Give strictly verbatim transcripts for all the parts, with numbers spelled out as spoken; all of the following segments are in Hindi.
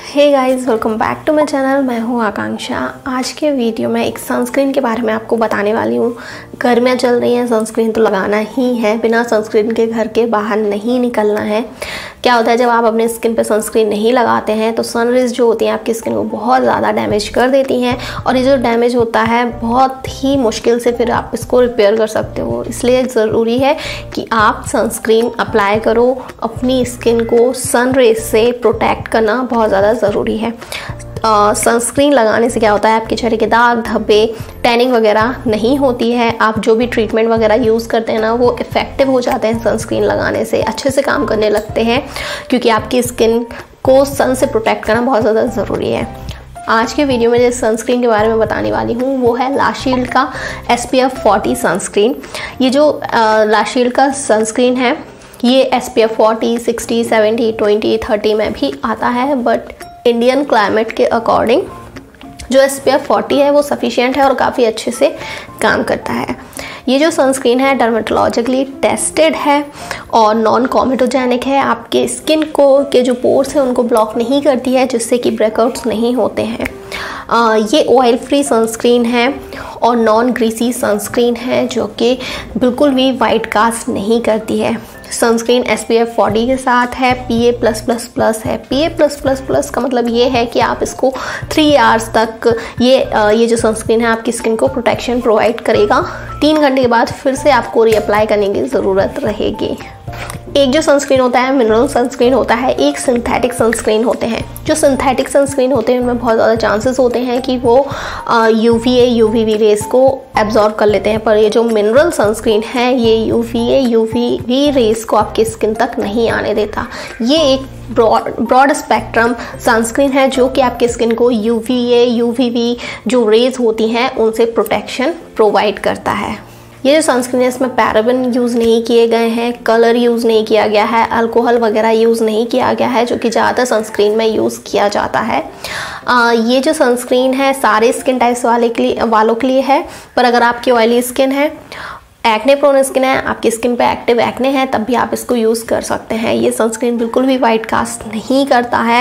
Hey guys, welcome back to my channel. मैं हूँ आकांक्षा। आज के वीडियो में एक सनस्क्रीन के बारे में आपको बताने वाली हूँ। गर्मियाँ चल रही हैं, सनस्क्रीन तो लगाना ही है, बिना सनस्क्रीन के घर के बाहर नहीं निकलना है। क्या होता है, जब आप अपने स्किन पे सनस्क्रीन नहीं लगाते हैं तो सनरेज जो होती हैं आपकी स्किन को बहुत ज़्यादा डैमेज कर देती हैं, और ये जो डैमेज होता है बहुत ही मुश्किल से फिर आप इसको रिपेयर कर सकते हो। इसलिए ज़रूरी है कि आप सनस्क्रीन अप्लाई करो। अपनी स्किन को सनरेज से प्रोटेक्ट करना बहुत ज़्यादा ज़रूरी है। सनस्क्रीन uh, लगाने से क्या होता है, आपके चेहरे के दाग धब्बे टैनिंग वगैरह नहीं होती है। आप जो भी ट्रीटमेंट वगैरह यूज़ करते हैं ना, वो इफ़ेक्टिव हो जाते हैं सनस्क्रीन लगाने से, अच्छे से काम करने लगते हैं, क्योंकि आपकी स्किन को सन से प्रोटेक्ट करना बहुत ज़्यादा ज़रूरी है। आज के वीडियो में जिस सनस्क्रीन के बारे में बताने वाली हूँ वो है ला शील्ड का S P F forty sunscreen. ये जो ला शील्ड का सनस्क्रीन है ये S P F forty, sixty, seventy, twenty, thirty में भी आता है, बट इंडियन क्लाइमेट के अकॉर्डिंग जो एस पी एफ फोर्टी है वो सफिशिएंट है और काफ़ी अच्छे से काम करता है। ये जो सनस्क्रीन है डर्मेटोलॉजिकली टेस्टेड है और नॉन कॉमेटोजेनिक है। आपके स्किन को के जो पोर्स हैं उनको ब्लॉक नहीं करती है, जिससे कि ब्रेकआउट्स नहीं होते हैं। आ, ये ऑयल फ्री सनस्क्रीन है और नॉन ग्रीसी सनस्क्रीन है, जो कि बिल्कुल भी वाइट कास्ट नहीं करती है। Sunscreen S P F forty के साथ है, P A plus plus plus है। P A plus plus plus का मतलब ये है कि आप इसको थ्री आवर्स तक ये ये जो सनस्क्रीन है आपकी स्किन को प्रोटेक्शन प्रोवाइड करेगा। तीन घंटे के बाद फिर से आपको रीअप्लाई करने की ज़रूरत रहेगी। एक जो सनस्क्रीन होता है मिनरल सनस्क्रीन होता है, एक सिंथेटिक सनस्क्रीन होते हैं। जो सिंथेटिक सनस्क्रीन होते हैं उनमें बहुत ज़्यादा चांसेस होते हैं कि वो U V A U V B rays को एब्जॉर्ब कर लेते हैं, पर ये जो मिनरल सनस्क्रीन है ये U V A U V B rays को आपकी स्किन तक नहीं आने देता। ये एक ब्रॉड ब्रॉड स्पेक्ट्रम सनस्क्रीन है जो कि आपकी स्किन को U V A U V B जो रेज होती हैं उनसे प्रोटेक्शन प्रोवाइड करता है। ये जो सनस्क्रीन है इसमें पैराबेन यूज़ नहीं किए गए हैं, कलर यूज़ नहीं किया गया है, अल्कोहल वगैरह यूज़ नहीं किया गया है, जो कि ज़्यादातर सनस्क्रीन में यूज़ किया जाता है। आ, ये जो सनस्क्रीन है सारे स्किन टाइप्स वाले के लिए वालों के लिए है, पर अगर आपकी ऑयली स्किन है, एक्ने प्रोन स्किन है, आपकी स्किन पे एक्टिव एक्ने है, तब भी आप इसको यूज़ कर सकते हैं। ये सनस्क्रीन बिल्कुल भी वाइट कास्ट नहीं करता है,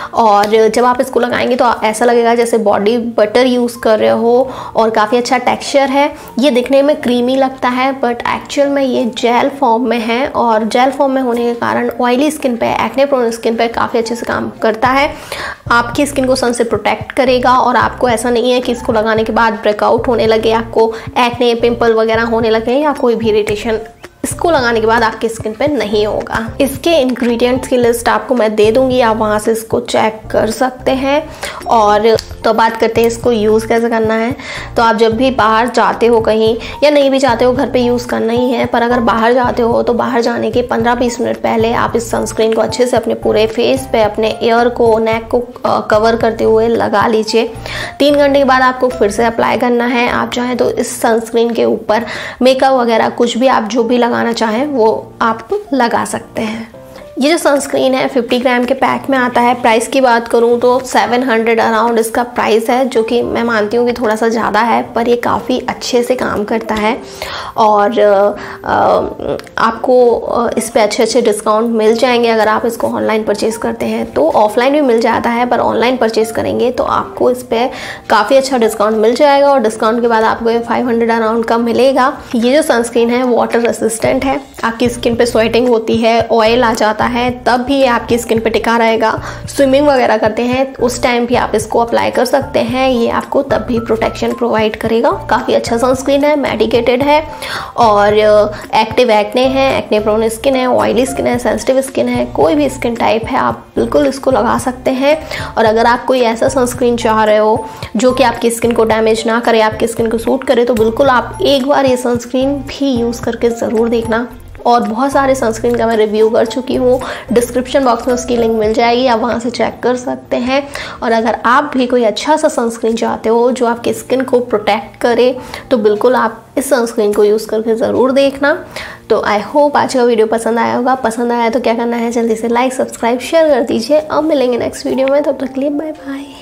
और जब आप इसको लगाएंगे तो ऐसा लगेगा जैसे बॉडी बटर यूज़ कर रहे हो, और काफ़ी अच्छा टेक्सचर है। ये दिखने में क्रीमी लगता है, बट एक्चुअल में ये जेल फॉर्म में है, और जेल फॉर्म में होने के कारण ऑयली स्किन पे, एक्ने प्रोन स्किन पे काफ़ी अच्छे से काम करता है। आपकी स्किन को सन से प्रोटेक्ट करेगा, और आपको ऐसा नहीं है कि इसको लगाने के बाद ब्रेकआउट होने लगे, आपको एक्ने पिंपल वगैरह होने लगे या कोई भी इरिटेशन इसको लगाने के बाद आपकी स्किन पे नहीं होगा। इसके इंग्रेडिएंट्स की लिस्ट आपको मैं दे दूंगी, आप वहाँ से इसको चेक कर सकते हैं। और तो बात करते हैं इसको यूज़ कैसे करना है। तो आप जब भी बाहर जाते हो कहीं, या नहीं भी जाते हो, घर पे यूज़ करना ही है, पर अगर बाहर जाते हो तो बाहर जाने के पंद्रह बीस मिनट पहले आप इस सनस्क्रीन को अच्छे से अपने पूरे फेस पे, अपने ईयर को, नेक को कवर करते हुए लगा लीजिए। तीन घंटे के बाद आपको फिर से अप्लाई करना है। आप चाहें तो इस सनस्क्रीन के ऊपर मेकअप वगैरह कुछ भी आप जो भी लगाना चाहें वो आप लगा सकते हैं। ये जो सनस्क्रीन है फिफ्टी ग्राम के पैक में आता है। प्राइस की बात करूँ तो सेवन हंड्रेड अराउंड इसका प्राइस है, जो कि मैं मानती हूँ कि थोड़ा सा ज़्यादा है, पर ये काफ़ी अच्छे से काम करता है, और आ, आपको इस पे अच्छे अच्छे डिस्काउंट मिल जाएंगे। अगर आप इसको ऑनलाइन परचेज़ करते हैं तो ऑफलाइन भी मिल जाता है, पर ऑनलाइन परचेज़ करेंगे तो आपको इस पर काफ़ी अच्छा डिस्काउंट मिल जाएगा, और डिस्काउंट के बाद आपको फाइव हंड्रेड अराउंड का मिलेगा। ये जो सनस्क्रीन है वाटर रेसिस्टेंट है। आपकी स्किन पे स्वेटिंग होती है, ऑयल आ जाता है, तब भी ये आपकी स्किन पे टिका रहेगा। स्विमिंग वगैरह करते हैं उस टाइम भी आप इसको अप्लाई कर सकते हैं, ये आपको तब भी प्रोटेक्शन प्रोवाइड करेगा। काफ़ी अच्छा सनस्क्रीन है, मेडिकेटेड है, और एक्टिव एक्ने है, एक्ने प्रोन स्किन है, ऑयली स्किन है, सेंसिटिव स्किन है, कोई भी स्किन टाइप है, आप बिल्कुल इसको लगा सकते हैं। और अगर आप कोई ऐसा सनस्क्रीन चाह रहे हो जो कि आपकी स्किन को डैमेज ना करे, आपकी स्किन को सूट करे, तो बिल्कुल आप एक बार ये सनस्क्रीन भी यूज़ करके ज़रूर देखना। और बहुत सारे सनस्क्रीन का मैं रिव्यू कर चुकी हूँ, डिस्क्रिप्शन बॉक्स में उसकी लिंक मिल जाएगी, आप वहाँ से चेक कर सकते हैं। और अगर आप भी कोई अच्छा सा सनस्क्रीन चाहते हो जो आपकी स्किन को प्रोटेक्ट करे, तो बिल्कुल आप इस सनस्क्रीन को यूज़ करके ज़रूर देखना। तो आई होप आज का वीडियो पसंद आया होगा। पसंद आया तो क्या करना है, जल्दी से लाइक सब्सक्राइब शेयर कर दीजिए। अब मिलेंगे नेक्स्ट वीडियो में, तब तक के लिए बाय बाय।